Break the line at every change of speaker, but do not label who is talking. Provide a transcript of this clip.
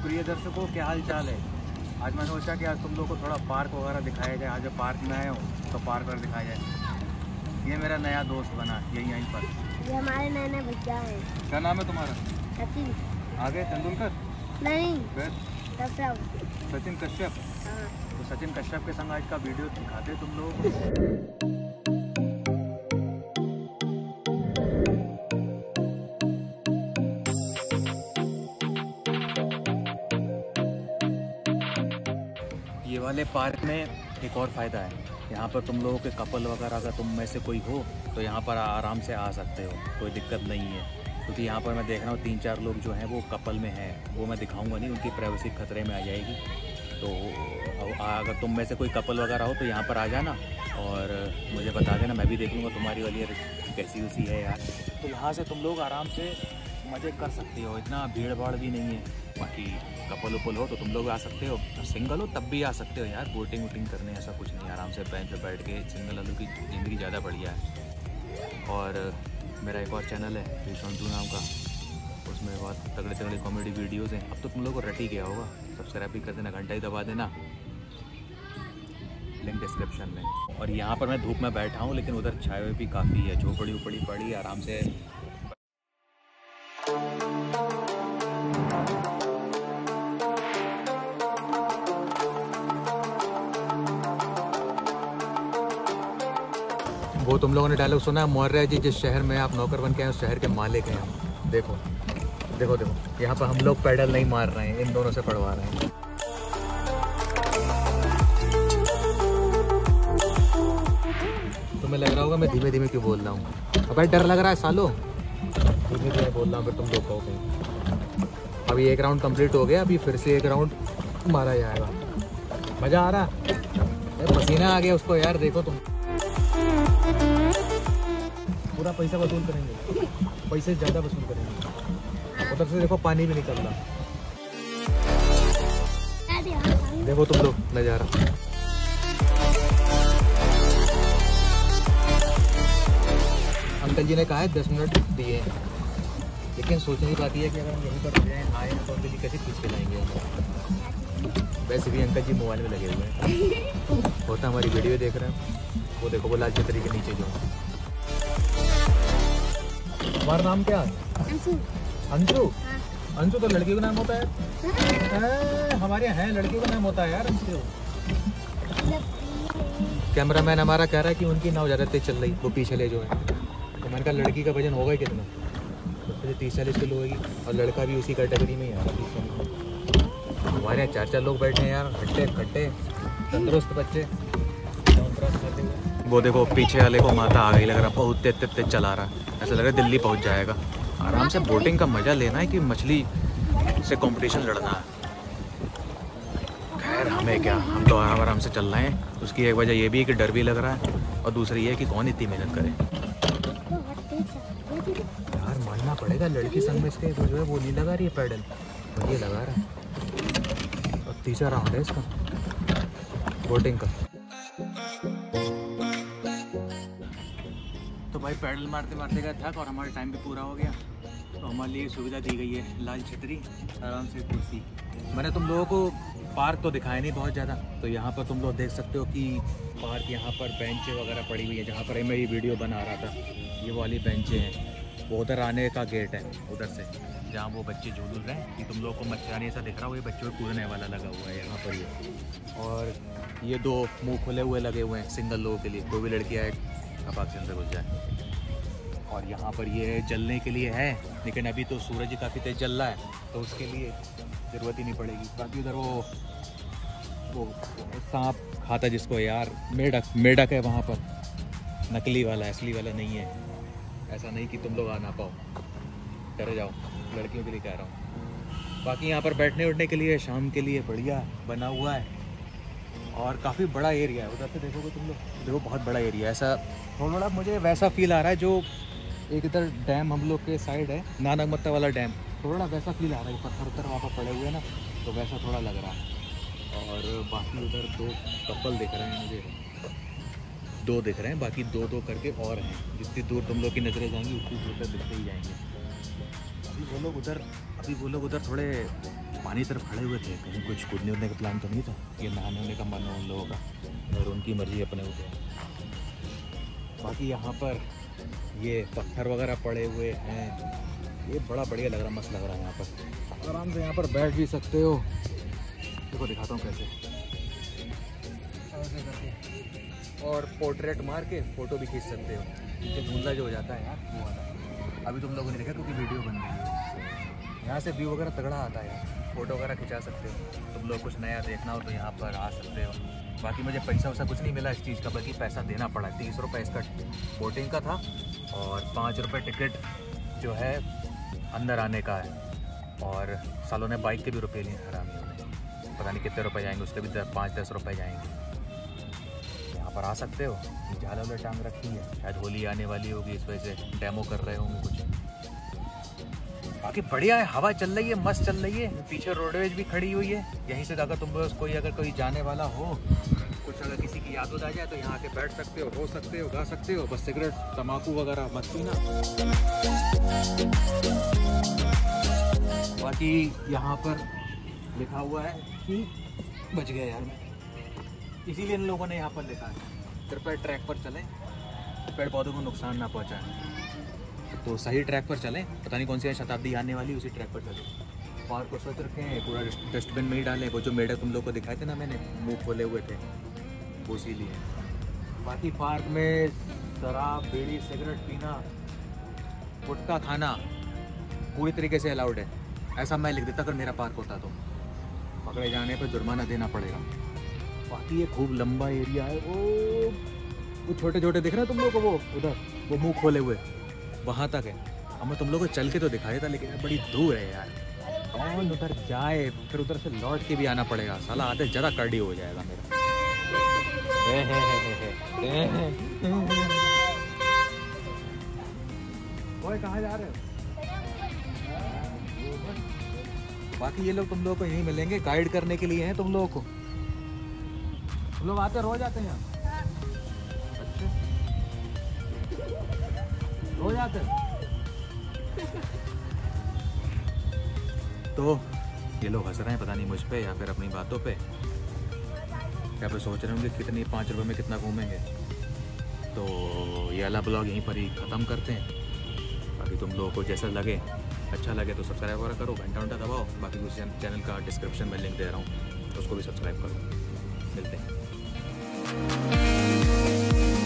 प्रिय दर्शकों, क्या हाल चाल है। आज मैं सोचा कि आज तुम लोग को थोड़ा पार्क वगैरह दिखाया जाए। आज जब पार्क में आए हो तो पार्क वगैरह दिखाया जाए। ये मेरा नया दोस्त बना यहीं पर।
ये हमारे नए नए भैया हैं।
क्या नाम है तुम्हारा?
सचिन।
आगे तेंदुलकर?
नहीं,
फिर
कश्यप।
सचिन कश्यप।
हाँ।
तो सचिन कश्यप के संग आज का वीडियो दिखाते तुम लोगों को। ये वाले पार्क में एक और फ़ायदा है, यहाँ पर तुम लोगों के कपल वगैरह अगर तुम में से कोई हो तो यहाँ पर आराम से आ सकते हो, कोई दिक्कत नहीं है। क्योंकि यहाँ पर मैं देख रहा हूँ 3-4 लोग जो हैं वो कपल में हैं, वो मैं दिखाऊंगा नहीं, उनकी प्राइवेसी खतरे में आ जाएगी। तो अगर तुम में से कोई कपल वगैरह हो तो यहाँ पर आ जाना और मुझे बता देना, मैं भी देख लूँगा तुम्हारी वाली कैसी उसी है यार। तो यहाँ से तुम लोग आराम से मज़े कर सकते हो, इतना भीड़ भाड़ भी नहीं है। बाकी कपल उपल हो तो तुम लोग आ सकते हो, सिंगल हो तब भी आ सकते हो यार। बोटिंग वोटिंग करने ऐसा कुछ नहीं, आराम से बेंच पे बैठ के सिंगल आलू की ज़िंदगी ज़्यादा बढ़िया है। और मेरा एक और चैनल है रिशोंटू नाम का, उसमें बहुत तगड़े तगड़े कॉमेडी वीडियोस हैं। अब तो तुम लोग को रट ही गया होगा, सब्सक्राइब भी कर देना, घंटा ही दबा देना, लिंक डिस्क्रिप्शन में। और यहाँ पर मैं धूप में बैठा हूँ, लेकिन उधर छाए भी काफ़ी है, झोपड़ी उपड़ी पड़ी आराम से। वो तुम लोगों ने डायलॉग सुना है, मौर्य जी जिस शहर में आप नौकर बन के आए उस शहर के मालिक हैं हम। देखो देखो देखो, यहाँ पर हम लोग पैडल नहीं मार रहे हैं, इन दोनों से पढ़वा रहे हैं। तुम्हें लग रहा होगा मैं धीमे धीमे क्यों बोल रहा हूँ। अब डर लग रहा है सालों, धीमे धीमे बोल रहा हूँ, फिर तुम लोग कहोगे। अभी एक राउंड कंप्लीट हो गया, अभी फिर से एक राउंड मारा जाएगा। मज़ा आ रहा है, पसीना आ गया उसको यार। देखो तुम पूरा पैसा वसूल करेंगे, पैसे ज़्यादा वसूल करेंगे। उधर से देखो पानी भी निकल रहा, देखो तुम लोग नज़ारा। अंकल जी ने कहा है 10 मिनट दिए, लेकिन सोचने की बात यह है कि अगर हम यहीं पर आए तो अंकल जी कैसे खींच के लाएंगे। वैसे भी अंकल जी मोबाइल में लगे हुए हैं, होता हमारी वीडियो देख रहे हैं। वो देखो वो लाल छतरी के नीचे जो। तुम्हारा नाम क्या है? अंशु। अंशु? हाँ। अंशु तो लड़की का नाम होता है। हमारे यहाँ है लड़की का नाम होता है यार अंशु। कैमरामैन हमारा कह रहा है कि उनकी नाव ज़्यादा तेज चल रही, वो पीछे ले जो है। तो मैंने कहा लड़की का वजन होगा ही कितना, तो 30-40 किलो होगी, और लड़का भी उसी कैटेगरी में ही है 30-40। हमारे यहाँ 4-4 लोग बैठे हैं यार, हट्टे खट्टे तंदुरुस्त बच्चे। वो देखो पीछे वाले को माता आ गई, लग रहा बहुत तेज तेज चला रहा है, ऐसा लग रहा है दिल्ली पहुंच जाएगा। आराम से बोटिंग का मज़ा लेना है कि मछली से कंपटीशन लड़ना है। खैर हमें क्या, हम तो आराम से चल रहे हैं। उसकी एक वजह ये भी है कि डर भी लग रहा है, और दूसरी ये है कि कौन इतनी मेहनत करे यार। मानना पड़ेगा लड़की संग में इसके जो है वो नहीं लगा रही है पैडल, और ये लगा रहा है। और तीसरा राउंड है इसका बोटिंग का। तो भाई पैडल मारते मारते गए थक, और हमारा टाइम भी पूरा हो गया, तो हमारे लिए सुविधा दी गई है लाल छतरी, आराम से कुर्सी। मैंने तुम लोगों को पार्क तो दिखाया नहीं बहुत ज़्यादा, तो यहाँ पर तुम लोग देख सकते हो कि पार्क यहाँ पर बेंचें वगैरह पड़ी हुई है। जहाँ पर मैं ये वीडियो बना रहा था, ये वाली बेंचें हैं। वो उधर आने का गेट है, उधर से जहाँ वो बच्चे झूल रहे हैं। कि तुम लोगों को मच्छरानी ऐसा दिख रहा हो, ये बच्चों को कूदने वाला लगा हुआ है यहाँ पर ये। और ये 2 मुँह खुले हुए लगे हुए हैं सिंगल लोगों के लिए, कोई भी लड़की आए अब से अंदर घुस जाए। और यहाँ पर ये जलने के लिए है, लेकिन अभी तो सूरज काफ़ी तेज़ जल रहा है, तो उसके लिए ज़रूरत ही नहीं पड़ेगी। बाकी उधर वो सांप खाता जिसको यार, मेढक है वहाँ पर, नकली वाला, असली वाला नहीं है। ऐसा नहीं कि तुम लोग आ ना पाओ, डरे जाओ, लड़कियों के लिए कह रहा हूँ। बाकी यहाँ पर बैठने उठने के लिए शाम के लिए बढ़िया बना हुआ है, और काफ़ी बड़ा एरिया है। उधर से देखोगे तुम लोग, देखो बहुत बड़ा एरिया है। ऐसा थोड़ा मुझे वैसा फील आ रहा है जो एक इधर डैम हम लोग के साइड है, नानकमत्ता वाला डैम, थोड़ा वैसा फील आ रहा है। पत्थर वहाँ पर पड़े हुए हैं ना, तो वैसा थोड़ा लग रहा है। और बाकी उधर 2 कपल दिख रहे हैं मुझे, 2 दिख रहे हैं, बाकी 2-2 करके और हैं। जितनी दूर तुम लोग की नज़रें जाएंगी उतनी दूर तक दिखते ही जाएंगे। अभी वो लोग उधर थोड़े पानी तरफ खड़े हुए थे, कहीं कुछ कूदने उड़ने का प्लान तो नहीं था। ये नहाने होने का मन है उन लोगों का और उनकी मर्जी अपने ऊपर। बाकी यहाँ पर ये पत्थर वगैरह पड़े हुए हैं, ये बड़ा बढ़िया लग रहा, मस्त लग रहा है। यहाँ पर आराम से यहाँ पर बैठ भी सकते हो। देखो दिखाता हूँ कैसे करके, और पोर्ट्रेट मार के फ़ोटो भी खींच सकते हो। ये धुंधला जो हो जाता है यार वो वाला, अभी तुम लोगों ने देखा क्योंकि वीडियो बन रही है। यहाँ से व्यू वगैरह तगड़ा आता है यार, फ़ोटो वगैरह खिंचा सकते हो। तुम लोग कुछ नया देखना हो तो यहाँ पर आ सकते हो। बाकी मुझे पैसा वैसा कुछ नहीं मिला इस चीज़ का, बल्कि पैसा देना पड़ा। 30 रुपये इसका बोटिंग का था और 5 रुपये टिकट जो है अंदर आने का है। और सालों ने बाइक के भी रुपये लिए हरामियों ने, पता नहीं कितने रुपए जाएंगे, उसके भी 5-10 रुपये जाएंगे। यहाँ पर आ सकते हो। झाला वाला टांग रखी है, शायद होली आने वाली होगी इस वजह से डेमो कर रहे होंगे कुछ। बाकी बढ़िया है, हवा चल रही है, मस्त चल रही है। पीछे रोडवेज भी खड़ी हुई है। यहीं से अगर तुम कोई अगर कोई जाने वाला हो, कुछ अगर किसी की याद आ जाए तो यहाँ आके बैठ सकते हो, रो सकते हो, गा सकते हो। बस सिगरेट तम्बाकू वगैरह मत पीना। बाकी यहाँ पर लिखा हुआ है कि बच गया यार मैं, इसीलिए इन लोगों ने यहाँ पर लिखा है कृपया ट्रैक पर चलें, पेड़ पौधों को नुकसान ना पहुँचाएं। तो सही ट्रैक पर चलें, पता नहीं कौन सी शताब्दी आने वाली, उसी ट्रैक पर चलें। पार्क को स्वच्छ रखें, पूरा डस्टबिन में ही डालें। वो जो मेढक तुम लोग को दिखाए थे ना, मैंने मुंह खोले हुए थे, वो इसीलिए। बाकी पार्क में शराब, बीड़ी, सिगरेट पीना, गुटखा खाना पूरी तरीके से अलाउड है। ऐसा मैं लिख देता अगर मेरा पार्क होता तो। पकड़े जाने पर जुर्माना देना पड़ेगा। बाकी ये खूब लंबा एरिया है। वो छोटे छोटे दिख रहे हैं तुम लोग को, वो उधर वो मुंह खोले हुए वहाँ तक है। अब मैं तुम लोग को चल के तो दिखाया था, लेकिन बड़ी दूर है यार, कौन उधर जाए, फिर उधर से लौट के भी आना पड़ेगा। साला आधे ज़्यादा कर्डी हो जाएगा मेरा। ओए कहाँ जा रहे हो? बाकी ये लोग तुम लोगों को यहीं मिलेंगे, गाइड करने के लिए हैं तुम लोगों को। तुम लोग आते रोज आते हैं यहाँ? अच्छा, रोज आते हैं? तो ये लोग हंस रहे हैं, पता नहीं मुझ पे या फिर अपनी बातों पे, क्या पे सोच रहे होंगे कितनी 5 रुपये में कितना घूमेंगे। तो ये वाला ब्लॉग यहीं पर ही ख़त्म करते हैं। बाकी तुम लोगों को जैसा लगे, अच्छा लगे तो सब्सक्राइब वगैरह करो, घंटा घंटा दबाओ। बाकी उस चैनल का डिस्क्रिप्शन में लिंक दे रहा हूँ, उसको भी सब्सक्राइब करो। मिलते हैं।